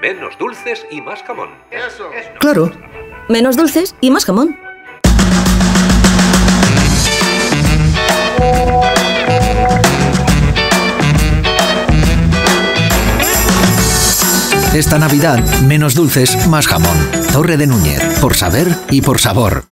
Menos dulces y más jamón. Eso. Claro. Menos dulces y más jamón. Esta Navidad, menos dulces, más jamón. Torre de Núñez, por saber y por sabor.